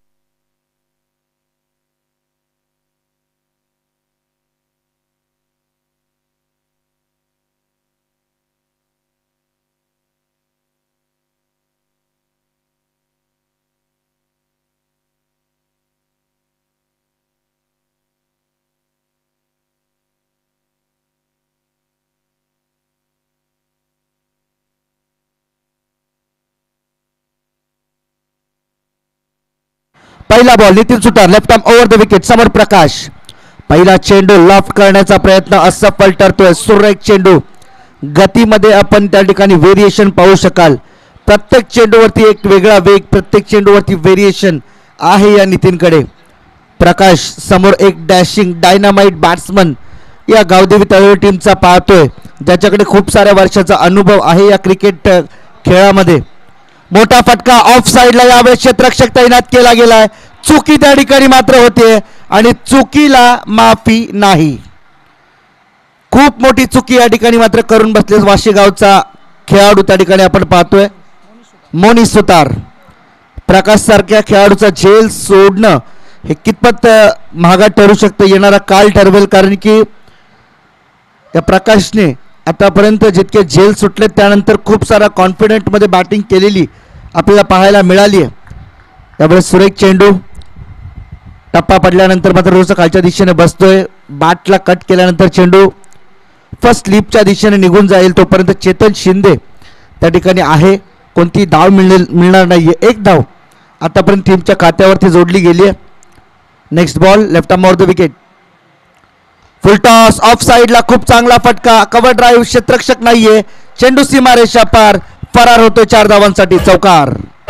पहिला ball Nitin Sutar, left arm over the wicket. समोर प्रकाश, पहिला चेंडू लॉफ्ट करण्याचा प्रयत्न असफल ठरतोय. सुरेख चेंडू, गतीमध्ये आपण त्या ठिकाणी व्हेरिएशन पाहू शकाल. प्रत्येक चेंडूवरती एक वेगळा वेग, प्रत्येक चेंडूवरती व्हेरिएशन आहे या नितीनकडे. प्रकाश समोर एक डॅशिंग डायनामाइट बॅट्समन या गावदेवी तळोळी टीमचा पाहतोय, ज्याच्याकडे खूप साऱ्या वर्षाचा अनुभव आहे या क्रिकेट खेळामध्ये. मोठा फटका ऑफ साइडला, यावेळेस क्षेत्ररक्षक तैनात केला गेलाय. चुकी त्या ठिकाणी मात्र होते आणि चुकीला माफी नाही. खूप मोठी चुकी या ठिकाणी मात्र करून बसले वाशीगावचा खेळाडू त्या ठिकाणी आपण पाहतोय. मोनी सुतार प्रकाश सारख्या खेळाडूचा झेल सोडणं हे कितपत महागात ठरू शकतं येणारा काल ठरवेल, कारण की या प्रकाशने आतापर्यंत जितके झेल सुटले त्यानंतर खूप सारा कॉन्फिडंट मध्ये बॅटिंग केलेली आपल्याला पाहायला मिळाली आहे. त्यावेळेस सुरेख चेंडू टप्पा पडल्यानंतर मात्र रोज खालच्या दिशेने बसतोय. बॅटला कट केल्यानंतर चेंडू फर्स्ट स्लिपच्या दिशेने निघून जाईल. तोपर्यंत चेतन शिंदे त्या ठिकाणी आहे. कोणती धाव मिळेल मिळणार नाहीये. एक धाव आतापर्यंत टीमच्या खात्यावरती जोडली गेली आहे. Next ball left arm over the wicket. Full toss off साइडला खूप चांगला फटका. कव्हर ड्राईव्ह क्षेत्ररक्षक नाहीये. चेंडू सीमारेषा पार फरार होतोय चार धावांसाठी. चौकार.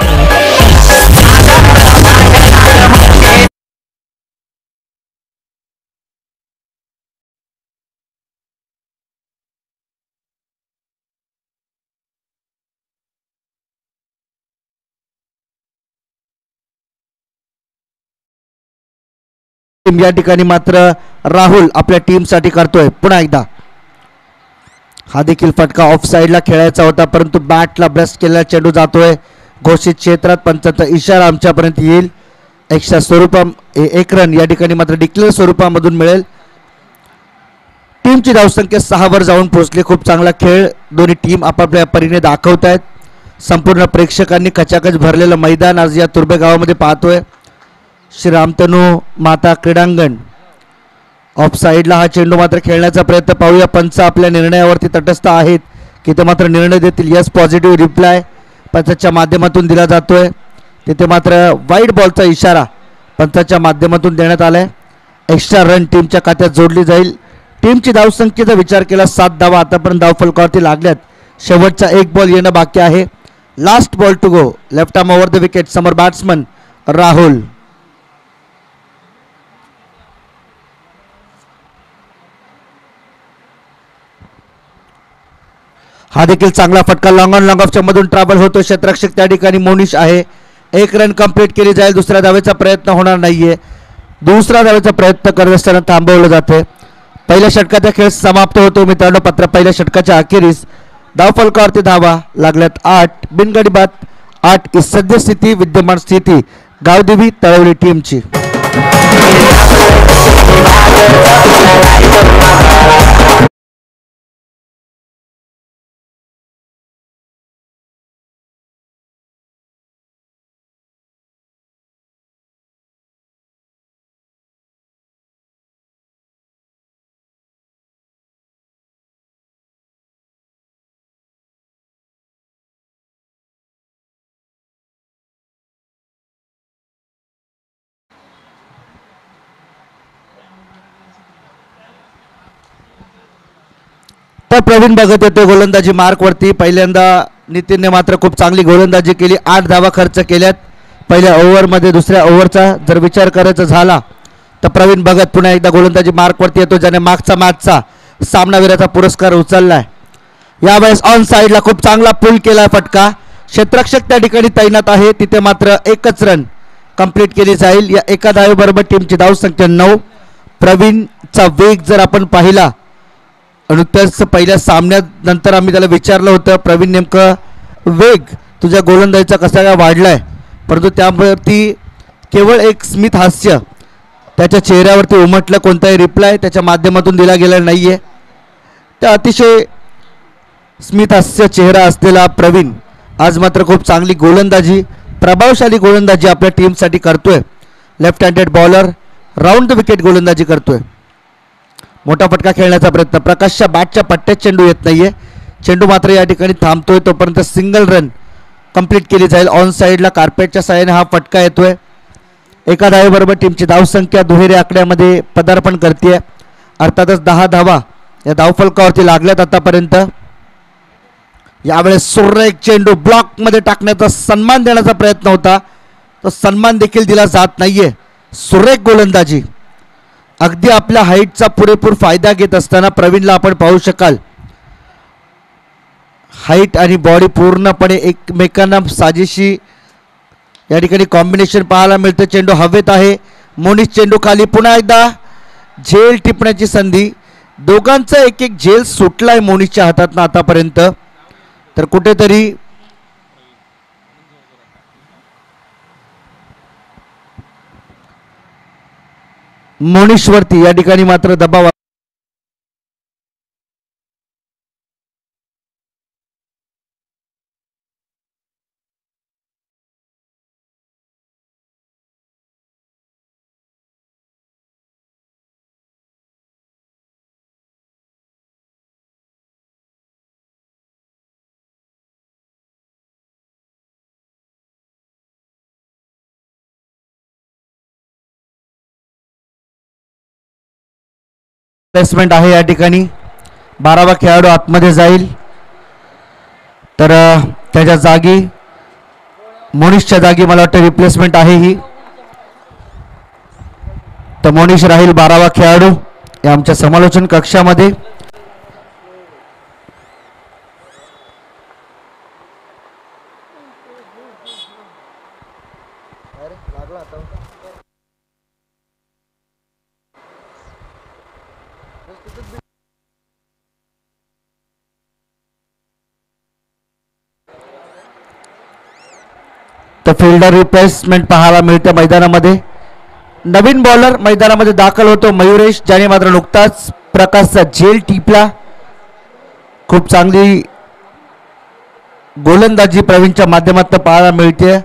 या ठिकाणी मात्र राहुल आपल्या टीमसाठी करतोय. पुन्हा एकदा हा देखील फटका ऑफ साइडला खेळायचा होता, परंतु बॅटला ब्रस्ट केलेला चेंडू जातोय घोषित क्षेत्रात. पंचांचा इशारा आमच्यापर्यंत येईल. एक्स्ट्रा स्वरूपा एक रन या ठिकाणी मात्र डिक्लेअर स्वरूपामधून मिळेल. टीमची धावसंख्या सहा वर जाऊन पोहोचली. खूप चांगला खेळ दोन्ही टीम आपापल्या परीने दाखवत आहेत. संपूर्ण प्रेक्षकांनी खचाखच भरलेलं मैदान आज या तुर्भे गावामध्ये पाहतोय. श्री रामतनू माता क्रीडांगण. ऑफ साइडला हा चेंडू मात्र खेळण्याचा प्रयत्न पाहूया. पंच आपल्या निर्णयावरती तटस्थ आहेत की ते मात्र निर्णय देतील. यस पॉझिटिव्ह रिप्लाय पंचाच्या माध्यमातून दिला जातोय. तिथे मात्र वाईट बॉलचा इशारा पंचाच्या माध्यमातून देण्यात आलाय. एक्स्ट्रा रन टीमच्या खात्यात जोडली जाईल. टीमची धावसंख्येचा विचार केला सात धावा आतापर्यंत धावफलकावरती लागल्यात. शेवटचा एक बॉल येणं बाकी आहे. Last ball to go. Left arm over the wicket. समोर बॅट्समन राहुल. हा देखील चांगला फटका लॉंग ऑन लॉंग ऑफच्या मधून ट्रॅव्हल होतो. क्षेत्ररक्षक त्या ठिकाणी मोनिश आहे. एक रन कंप्लीट केली जाईल. दुसऱ्या धावेचा प्रयत्न होणार नाहीये. दुसरा धावेचा प्रयत्न करत असताना थांबवलं जाते. पहिल्या षटकाचा खेळ समाप्त होतो मित्रांनो. पत्र पहिल्या षटकाच्या अखेरीस धावफलकावरती धावा लागल्यात आठ. बिनगडी बाद आठ ही सद्यस्थिती विद्यमान स्थिती गावदेवी तळवली टीमची. तर प्रवीण भगत येते गोलंदाजी मार्कवरती. पहिल्यांदा नितीनने मात्र खूप चांगली गोलंदाजी केली. आठ धावा खर्च केल्यात पहिल्या ओव्हरमध्ये. दुसऱ्या ओव्हरचा जर विचार करायचा झाला तर प्रवीण भगत पुन्हा एकदा गोलंदाजी मार्कवरती येतो, ज्याने मागचा मॅचचा सामनावीराचा पुरस्कार उचललाय. यावेळेस ऑन साइडला खूप चांगला पुल केला फटका. क्षेत्ररक्षक त्या ठिकाणी तैनात आहे. तिथे मात्र एकच रन कंप्लीट केली जाईल. या एका धावेबरोबर टीमची धावसंख्या नऊ. प्रवीणचा वेग जर आपण पाहिला नुकत्याच पहिल्या सामन्यानंतर आम्ही त्याला विचारलं होतं, प्रवीण नेमकं वेग तुझ्या गोलंदाजीचा कसा काय वाढलाय, परंतु त्यावरती केवळ एक स्मित हास्य त्याच्या चेहऱ्यावरती उमटलं. कोणताही रिप्लाय त्याच्या माध्यमातून दिला गेला नाहीये. त्या अतिशय स्मित हास्य चेहरा असलेला प्रवीण आज मात्र खूप चांगली गोलंदाजी, प्रभावशाली गोलंदाजी आपल्या टीमसाठी करतोय. Left handed bowler round the wicket गोलंदाजी करतोय. मोठा फटका खेळण्याचा प्रयत्न. प्रकाशच्या बॅटच्या पट्ट्यात चेंडू येत नाहीये. चेंडू मात्र या ठिकाणी थांबतोय. तोपर्यंत सिंगल रन कंप्लीट केली जाईल. ऑन साइडला कार्पेटच्या साहाय्याने हा फटका येतोय. एका धावेबरोबर टीमची धावसंख्या दुहेरी आकड्यामध्ये पदार्पण करते. अर्थातच दहा धावा या धावफलकावरती लागल्यात आतापर्यंत. यावेळेस सुरेख चेंडू ब्लॉक मध्ये टाकण्याचा सन्मान देण्याचा प्रयत्न होता, तो सन्मान देखील दिला जात नाहीये. सुरेख गोलंदाजी अगदी आपल्या हाईटचा पुरेपूर फायदा घेत असताना प्रवीणला आपण पाहू शकाल हाईट आणि बॉडी पूर्णपणे एकमेकांना साजेशी या ठिकाणी कॉम्बिनेशन पाहायला मिळतं. चेंडू हवेत आहे. मोनिश चेंडू खाली. पुन्हा एकदा झेल टिपण्याची संधी. दोघांचा एक एक झेल सुटलाय मोनिशच्या हातातनं आतापर्यंत. तर कुठेतरी मोनिशवरती या ठिकाणी मात्र दबाव. प्लेसमेंट आहे या ठिकाणी. बारावा खेळाडू आतमध्ये जाईल. तर त्याच्या जागी मोनिशच्या जागी मला वाटतं रिप्लेसमेंट आहे ही. तर मोनिश राहील बारावा खेळाडू या आमच्या समालोचन कक्षामध्ये. तर फिल्डर रिप्लेसमेंट पाहायला मिळते मैदानामध्ये. नवीन बॉलर मैदानामध्ये दाखल होतो मयुरेश, ज्याने मात्र नुकताच प्रकाशचा झेल टिपला. खूप चांगली गोलंदाजी प्रवीणच्या माध्यमातून पाहायला मिळते.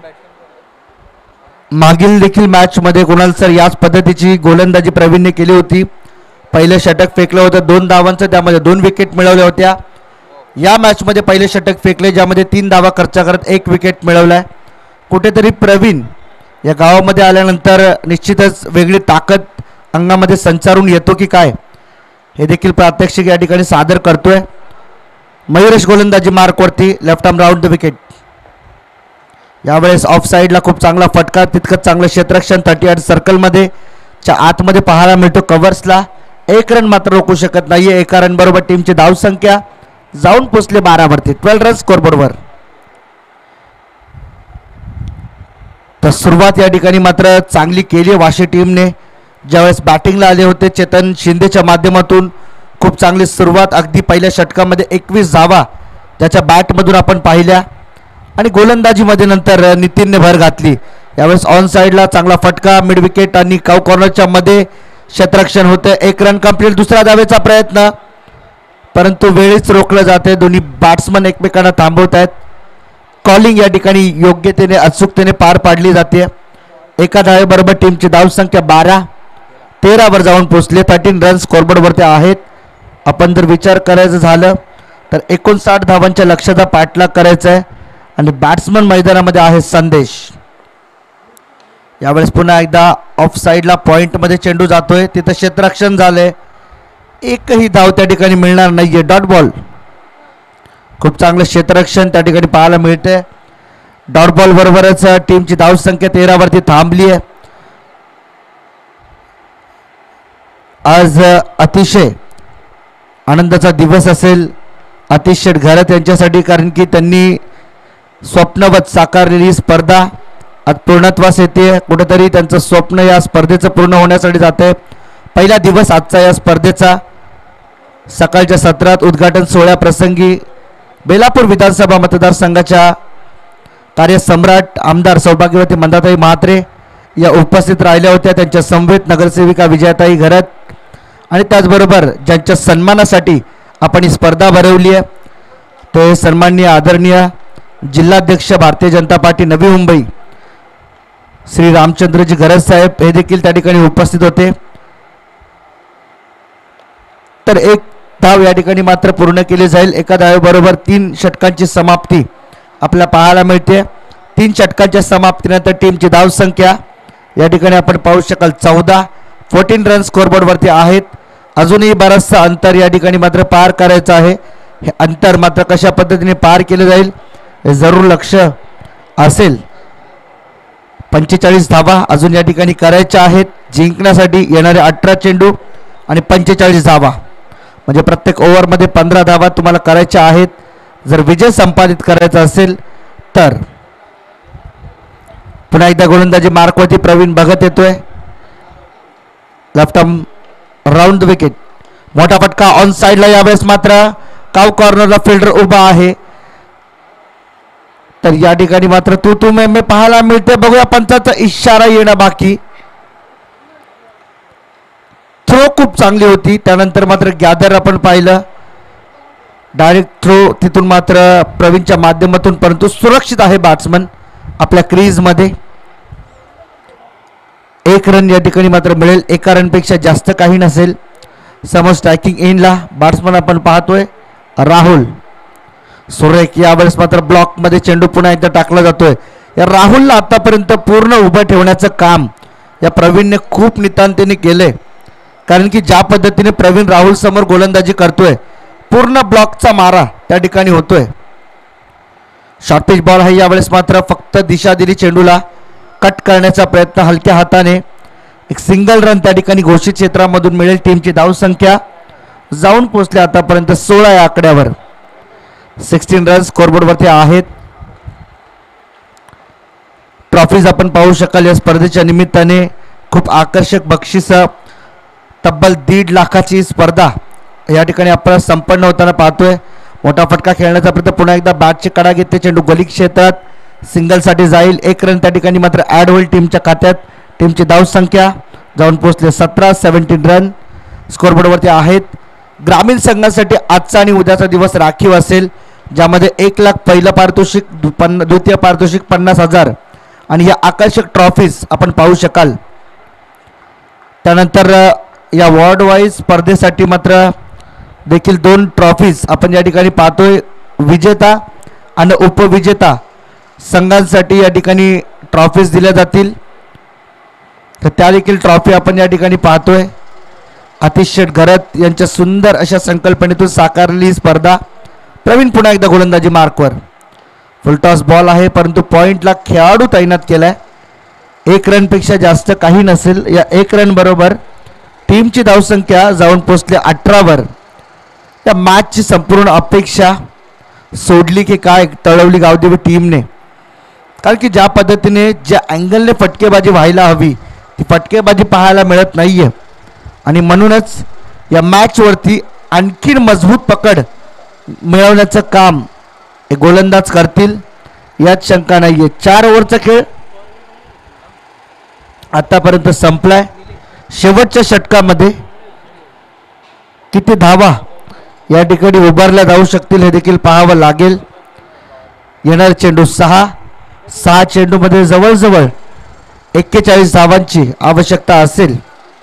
मागील देखील मॅच मध्ये कुणाल सर याच पद्धतीची गोलंदाजी प्रवीणने केली होती. पहिले षटक फेकलं होतं दोन धावांचं, त्यामध्ये दोन विकेट मिळवल्या होत्या. या मॅच मध्ये पहिले षटक फेकले ज्यामध्ये तीन धावा खर्च करत एक विकेट मिळवलाय. कुठेतरी प्रवीण या गावामध्ये आल्यानंतर निश्चितच वेगळी ताकद अंगामध्ये संचारून येतो की काय हे देखील प्रात्यक्षिक या ठिकाणी सादर करतोय. मयुरेश गोलंदाजी मार्कवरती. Left arm round the wicket. यावेळेस ऑफ साईडला खूप चांगला फटका, तितकंच चांगलं क्षेत्ररक्षण थर्टी आठ सर्कलमध्ये च्या आतमध्ये पाहायला मिळतो कव्हर्सला. एक रन मात्र रोखू शकत नाहीये. एका रन बरोबर टीमची धावसंख्या जाऊन पोचले बारावरती. Twelve run स्कोरबोर्डवर. तर सुरुवात या ठिकाणी मात्र चांगली केली वाशी टीमने. ज्यावेळेस बॅटिंगला आले होते चेतन शिंदेच्या माध्यमातून खूप चांगली सुरुवात. अगदी पहिल्या षटकामध्ये एकवीस धावा त्याच्या बॅटमधून आपण पाहिल्या आणि गोलंदाजीमध्ये नंतर नितीनने भर घातली. यावेळेस ऑन साईडला चांगला फटका, मिड विकेट आणि काव कॉर्नरच्या मध्ये क्षेत्ररक्षण होतं. एक रन कंप्लीट. दुसऱ्या धावेचा प्रयत्न, परंतु वेळीच रोखलं जाते. दोन्ही बॅट्समन एकमेकांना थांबवत आहेत. कॉलिंग या ठिकाणी योग्यतेने अचूकतेने पार पाडली जाते. एका धावेबरोबर टीमची धावसंख्या बारा तेरावर जाऊन पोहोचले. थर्टीन रन स्कोरबोर्डवरती आहेत. आपण जर विचार करायचं झालं तर एकोणसाठ धावांच्या लक्ष्याचा पाठलाग करायचा आहे आणि बॅट्समन मैदानामध्ये आहे संदेश. यावेळेस पुन्हा एकदा ऑफ साईडला पॉइंटमध्ये चेंडू जातोय. तिथं क्षेत्ररक्षण झालंय. एकही धाव त्या ठिकाणी मिळणार नाहीये. Dot ball. खूप चांगलं क्षेत्ररक्षण त्या ठिकाणी पाहायला मिळते. डॉट बॉल बरोबरच टीमची धावसंख्या तेरावरती थांबली आहे. आज अतिशय आनंदाचा दिवस असेल अतिशय घरात यांच्यासाठी, कारण की त्यांनी स्वप्नवत साकारलेली स्पर्धा आज पूर्णत्वास येते. कुठेतरी त्यांचं स्वप्न या स्पर्धेचं पूर्ण होण्यासाठी जाते. पहिला दिवस आजचा या स्पर्धेचा. सकाळच्या सत्रात उद्घाटन सोहळ्याप्रसंगी बेलापूर विधानसभा मतदारसंघाच्या कार्यसम्राट आमदार सौभाग्यवती मंदाताई म्हात्रे या उपस्थित राहिल्या होत्या. त्यांच्या समवेत नगरसेविका विजयाताई घरत आणि त्याचबरोबर ज्यांच्या सन्मानासाठी आपण ही स्पर्धा भरवली आहे ते सन्माननीय आदरणीय जिल्हाध्यक्ष भारतीय जनता पार्टी नवी मुंबई श्री रामचंद्रजी घरत साहेब हे देखील त्या ठिकाणी उपस्थित होते. तर एक धाव या ठिकाणी मात्र पूर्ण केली जाईल. एका धावेबरोबर तीन षटकांची समाप्ती आपल्याला पाहायला मिळते. तीन षटकांच्या समाप्तीनंतर टीमची धावसंख्या या ठिकाणी आपण पाहू शकाल चौदा. फोर्टीन रन स्कोरबोर्डवरती आहेत. अजूनही बरंचसं अंतर या ठिकाणी मात्र पार करायचं आहे. हे अंतर मात्र कशा पद्धतीने पार केलं जाईल हे जरूर लक्ष असेल. पंचेचाळीस धावा अजून या ठिकाणी करायच्या आहेत. जिंकण्यासाठी येणारे अठरा चेंडू आणि पंचेचाळीस धावा म्हणजे प्रत्येक ओव्हरमध्ये पंधरा धावा तुम्हाला करायच्या आहेत जर विजय संपादित करायचा असेल तर. पुन्हा एकदा गोलंदाजी मार्कवरती प्रवीण भगत येतोय. Left arm round the wicket. मोठा फटका ऑन साइडला. यावेळेस मात्र काव कॉर्नरला फिल्डर उभा आहे. तर या ठिकाणी मात्र तू तू मे मे पाहायला मिळते. बघूया पंचाचा इशारा येणं बाकी. थ्रो खूप चांगली होती. त्यानंतर मात्र गॅदर आपण पाहिलं डायरेक्ट थ्रो तिथून मात्र प्रवीणच्या माध्यमातून, परंतु सुरक्षित आहे बॅट्समन आपल्या क्रीजमध्ये. एक रन या ठिकाणी मात्र मिळेल. एका रनपेक्षा जास्त काही नसेल. समोर स्ट्रायकिंग एंडला बॅट्समन आपण पाहतोय राहुल सुरेख. यावेळेस मात्र ब्लॉकमध्ये चेंडू पुन्हा एकदा टाकला जातोय. या राहुलला आतापर्यंत पूर्ण उभं ठेवण्याचं काम या प्रवीणने खूप नितांतेने केले. कारण की ज्या पद्धतीने प्रवीण राहुल समोर गोलंदाजी करतोय, पूर्ण ब्लॉकचा मारा त्या ठिकाणी होतोय. शॉर्ट पिच बॉल आहे. यावेळेस मात्र फक्त दिशा दिली चेंडूला. कट करण्याचा प्रयत्न हलक्या हाताने. एक सिंगल रन त्या ठिकाणी घोषित क्षेत्रामधून मिळेल. टीमची धावसंख्या जाऊन पोहोचली आतापर्यंत सोळा या आकड्यावर. सिक्स्टीन रन स्कोरबोर्डवरती आहेत. ट्रॉफीज आपण पाहू शकाल या स्पर्धेच्या निमित्ताने. खूप आकर्षक बक्षीस, तब्बल दीड लाखाची स्पर्धा या ठिकाणी आपण संपन्न होताना पाहतोय. मोठा फटका खेळण्याचा प्रयत्न. पुन्हा एकदा बॅटची कडा घेते. चेंडू गली क्षेत्रात सिंगलसाठी जाईल. एक रन त्या ठिकाणी मात्र ॲड होईल टीमच्या खात्यात. टीमची धावसंख्या जाऊन पोहोचले सतरा. सेव्हन्टीन रन स्कोरबोर्डवरती आहेत. ग्रामीण संघासाठी आजचा आणि उद्याचा दिवस राखीव असेल, ज्यामध्ये एक लाख पहिलं पारितोषिक, पन्न द्वितीय पारितोषिक पन्नास हजार आणि या आकर्षक ट्रॉफीज आपण पाहू शकाल. त्यानंतर या वॉर्ड वाईज स्पर्धेसाठी मात्र देखील दोन ट्रॉफीज आपण या ठिकाणी पाहतोय. विजेता आणि उपविजेता संघांसाठी या ठिकाणी ट्रॉफीज दिल्या जातील. तर त्या देखील ट्रॉफी आपण या ठिकाणी पाहतोय. आतिश शेठ घरत यांच्या सुंदर अशा संकल्पनेतून साकारलेली ही स्पर्धा. प्रवीण पुन्हा एकदा गोलंदाजी मार्कवर. फुलटॉस बॉल आहे, परंतु पॉइंटला खेळाडू तैनात केलाय. एक रनपेक्षा जास्त काही नसेल. या एक रन बरोबर टीमची धावसंख्या जाऊन पोचली अठरावर. या मॅचची संपूर्ण अपेक्षा सोडली की काय तळवली गावदेवी टीमने. कारण की ज्या पद्धतीने ज्या अँगलने फटकेबाजी व्हायला हवी ती फटकेबाजी पाहायला मिळत नाहीये. आणि म्हणूनच या मॅचवरती आणखीन मजबूत पकड मिळवण्याचं काम हे गोलंदाज करतील यात शंका नाहीये. चार ओव्हरचा खेळ आतापर्यंत संपलाय. शेवटच्या षटकामध्ये किती धावा या ठिकाणी उभारल्या जाऊ शकतील हे देखील पाहावं लागेल. येणार चेंडू सहा. सहा चेंडूमध्ये जवळजवळ एक्केचाळीस धावांची आवश्यकता असेल.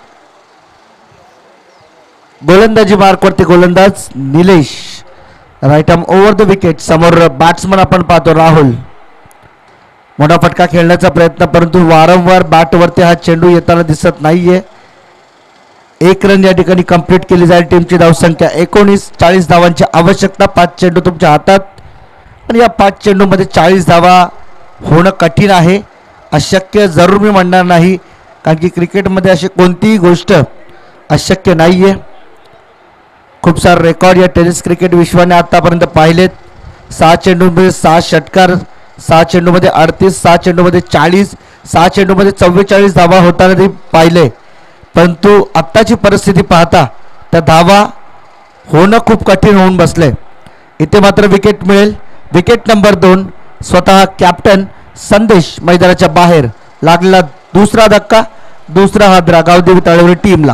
गोलंदाजी मार्कवरती गोलंदाज Nilesh. Right arm over the wicket. समोर बॅट्समन आपण पाहतो राहुल. मोठा फटका खेळण्याचा प्रयत्न, परंतु वारंवार बॅटवरती हा चेंडू येताना दिसत नाहीये. एक रन या ठिकाणी कंप्लीट केली जाईल. टीमची धावसंख्या एकोणीस. चाळीस धावांची आवश्यकता. पाच चेंडू तुमच्या हातात आणि या पाच चेंडूमध्ये चाळीस धावा होणं कठीण आहे. अशक्य जरूर मी म्हणणार नाही, कारण की क्रिकेटमध्ये अशी कोणतीही गोष्ट अशक्य नाहीये. खूप सारे रेकॉर्ड या टेनिस क्रिकेट विश्वाने आतापर्यंत पाहिलेत. सहा चेंडूमध्ये सहा षटकार, सहा चेंडूमध्ये अडतीस, सहा चेंडूमध्ये चाळीस, सहा चेंडूमध्ये चव्वेचाळीस धावा होताना ते पाहिले. परंतु आत्ताची परिस्थिती पाहता त्या धावा होणं खूप कठीण होऊन बसले. इथे मात्र विकेट मिळेल. विकेट नंबर दोन. स्वतः कॅप्टन संदेश मैदानाच्या बाहेर. लागलेला दुसरा धक्का, दुसरा हादरा गावदेवी तळवली टीमला.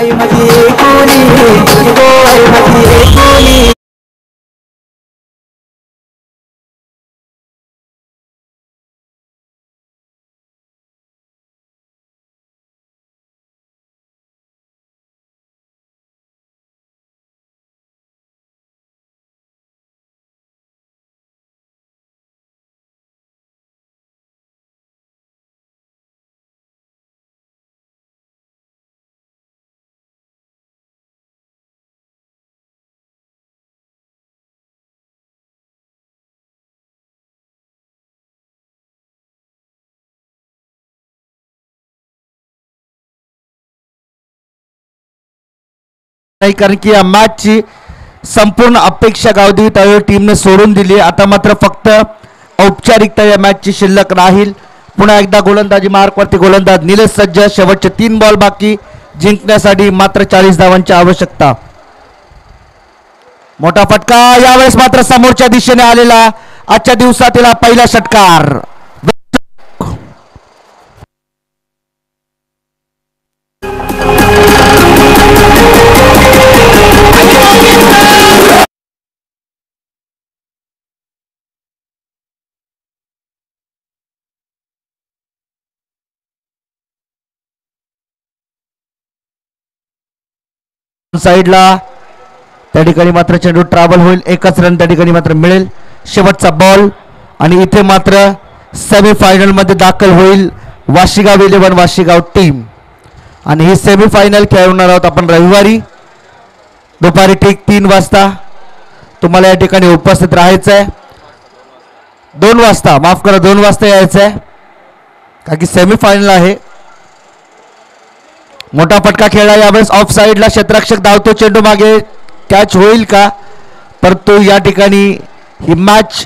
नाही, कारण की या मॅचची संपूर्ण अपेक्षा गावदेवी तळवली टीमने सोडून दिली. आता मात्र फक्त औपचारिकता या मॅचची शिल्लक राहील. पुन्हा एकदा गोलंदाजी मार्कवरती गोलंदाज निलेश सज्ज. शेवटचे तीन बॉल बाकी, जिंकण्यासाठी मात्र चाळीस धावांची आवश्यकता. मोठा फटका यावेळेस मात्र समोरच्या दिशेने आलेला आजच्या दिवसातील हा पहिला षटकार. साईडला त्या ठिकाणी मात्र चेंडू ट्रॅव्हल होईल. एकच रन त्या ठिकाणी मात्र मिळेल. शेवटचा बॉल आणि इथे मात्र सेमीफायनल मध्ये दाखल होईल वाशीगाव इलेव्हन वाशीगाव टीम. आणि ही सेमीफायनल खेळवणार आहोत आपण रविवारी दुपारी ठीक तीन वाजता. तुम्हाला या ठिकाणी उपस्थित राहायचं आहे. दोन वाजता माफ करा दोन वाजता यायचं आहे कारण की सेमीफायनल आहे. मोठा फटका खेळला यावेळेस ऑफ साइडला. क्षेत्ररक्षक धावतो, चेंडू मागे कॅच होईल का, परंतु या ठिकाणी ही मॅच